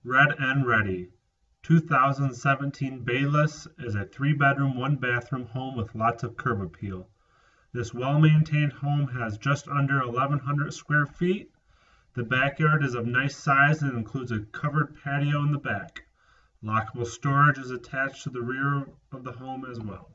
Red and Ready 2017 Bayless is a 3-bedroom, 1-bathroom home with lots of curb appeal. This well-maintained home has just under 1,100 square feet. The backyard is of nice size and includes a covered patio in the back. Lockable storage is attached to the rear of the home as well.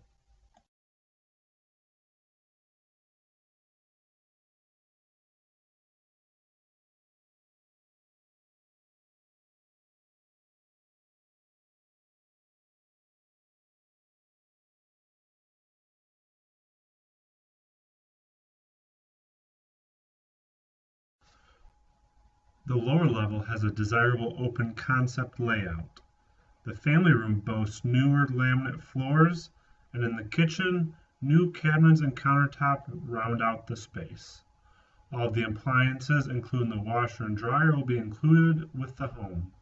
The lower level has a desirable open concept layout. The family room boasts newer laminate floors, and in the kitchen, new cabinets and countertop round out the space. All of the appliances, including the washer and dryer, will be included with the home.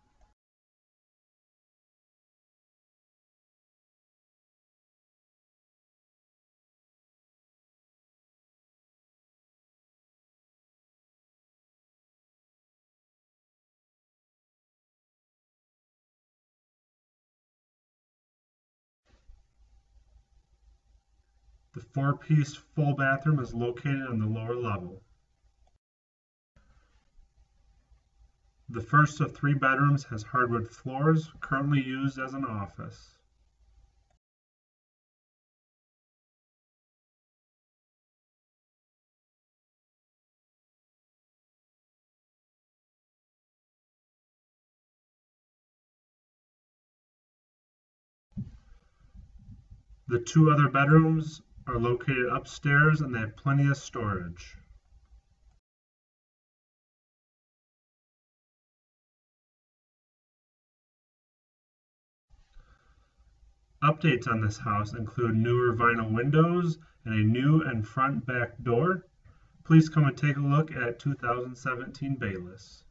The 4-piece full bathroom is located on the lower level. The first of 3 bedrooms has hardwood floors, currently used as an office. The 2 other bedrooms are located upstairs and they have plenty of storage. Updates on this house include newer vinyl windows and a new and front back door. Please come and take a look at 2017 Bayless.